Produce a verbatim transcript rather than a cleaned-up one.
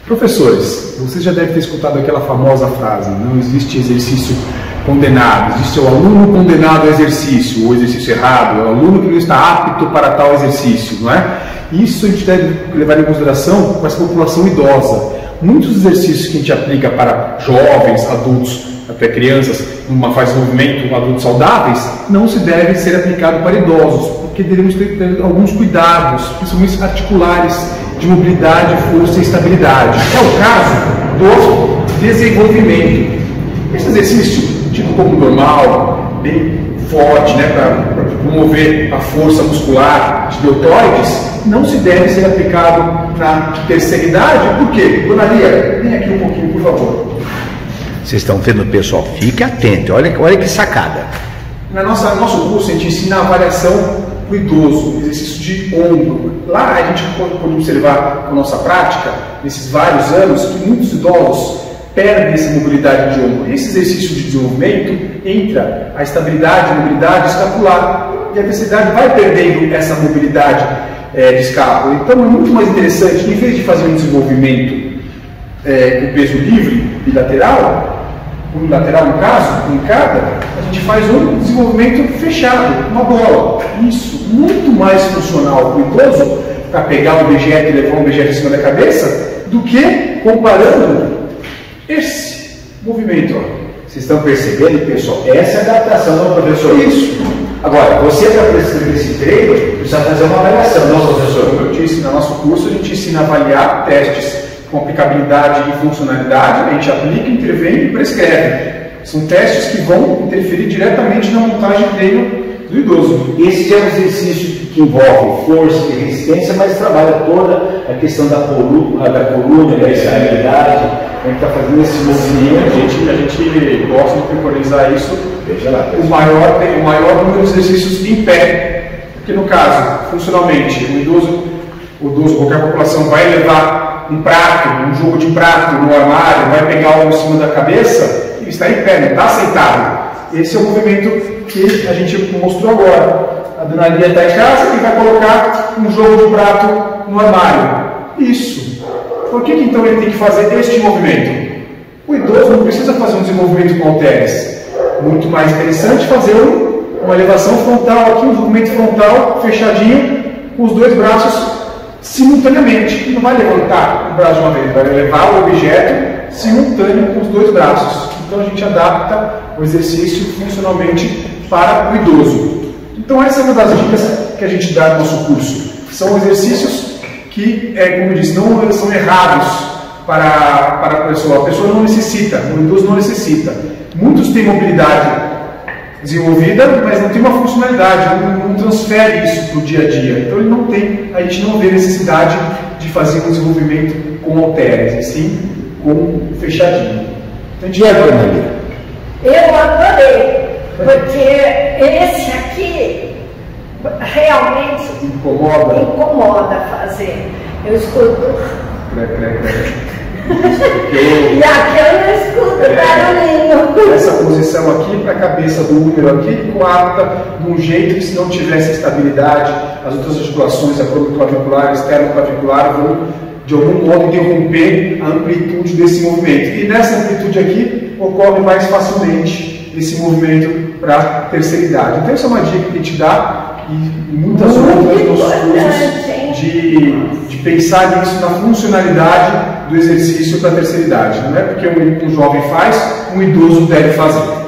Professores, vocês já devem ter escutado aquela famosa frase: não existe exercício condenado, existe o aluno condenado ao exercício, o exercício errado, é o aluno que não está apto para tal exercício, não é? Isso a gente deve levar em consideração com essa população idosa. Muitos exercícios que a gente aplica para jovens, adultos, até crianças, numa fase de movimento, adultos saudáveis, não se deve ser aplicado para idosos, porque devemos ter, ter alguns cuidados, principalmente articulares, de mobilidade, força e estabilidade. É o caso do desenvolvimento. Esse exercício, tipo como normal, bem forte, né, para promover a força muscular de deltoides, não se deve ser aplicado na terceira idade. Por quê? Dona Lia, vem aqui um pouquinho, por favor. Vocês estão vendo, pessoal? Fique atento, olha, olha que sacada. Na nossa, no nosso curso, a gente ensina a avaliação do idoso, exercício de ombro. Lá a gente pode observar com a nossa prática, nesses vários anos, que muitos idosos perdem essa mobilidade de ombro. Esse exercício de desenvolvimento entra a estabilidade, a mobilidade escapular, e a terceira idade vai perdendo essa mobilidade é, de escápula. Então é muito mais interessante, em vez de fazer um desenvolvimento é, com peso livre, bilateral, unilateral no caso, em cada, a gente faz um desenvolvimento fechado, uma bola. Isso, muito mais funcional para o idoso, para pegar o objeto e levar o objeto em cima da cabeça, do que comparando esse movimento. Ó. Vocês estão percebendo, pessoal? Essa é a adaptação do professor. Isso. Agora, você para prescrever esse treino, precisa fazer uma avaliação, não, professor? Como eu disse, no nosso curso a gente ensina a avaliar testes com aplicabilidade e funcionalidade, a gente aplica, intervém e prescreve. São testes que vão interferir diretamente na montagem de treino do idoso. Esse é um exercício que envolve força e resistência, mas trabalha toda a questão da coluna, da, coluna, da estabilidade. A gente está fazendo esse movimento. A gente, a gente gosta de preconizar isso. Veja lá. O maior, o maior número de exercícios em pé. Porque no caso, funcionalmente, o idoso, o idoso, qualquer população vai levar um prato, um jogo de prato no armário, vai pegar algo em cima da cabeça, ele está em pé, não está sentado. Esse é o movimento que a gente mostrou agora. A dona Lia está em casa e vai colocar um jogo de prato no armário. Isso. Por que, que então ele tem que fazer este movimento? O idoso não precisa fazer um desenvolvimento com halteres. Muito mais interessante fazer uma elevação frontal aqui, um movimento frontal fechadinho, com os dois braços simultaneamente. Ele não vai levantar o braço de uma vez, vai levar o objeto simultâneo com os dois braços. Então a gente adapta o exercício funcionalmente para o idoso. Então essa é uma das dicas que a gente dá no nosso curso. São exercícios que, é, como eu disse, não são errados para, para a pessoa. A pessoa não necessita, o idoso não necessita. Muitos têm mobilidade desenvolvida, mas não tem uma funcionalidade, não, não transfere isso para o dia a dia. Então ele não tem, a gente não vê necessidade de fazer um desenvolvimento com halteres, e sim com fechadinho. Então, e agora, Maria? Eu adorei, porque esse aqui realmente incomoda, incomoda fazer. Eu escuto. Crê, crê, crê. E aqui eu não escuto é, barulhinho. Essa posição aqui, para a cabeça do útero aqui, coapta de um jeito que, se não tivesse estabilidade, as outras articulações, a clavicular, externo-clavicular, vão de algum modo interromper a amplitude desse movimento. E nessa amplitude aqui, ocorre mais facilmente esse movimento para a terceira idade. Então, essa é uma dica que a gente dá, e muitas outras nos cursos de, de pensar nisso, na funcionalidade do exercício para a terceira idade. Não é porque um, um jovem faz, um idoso deve fazer.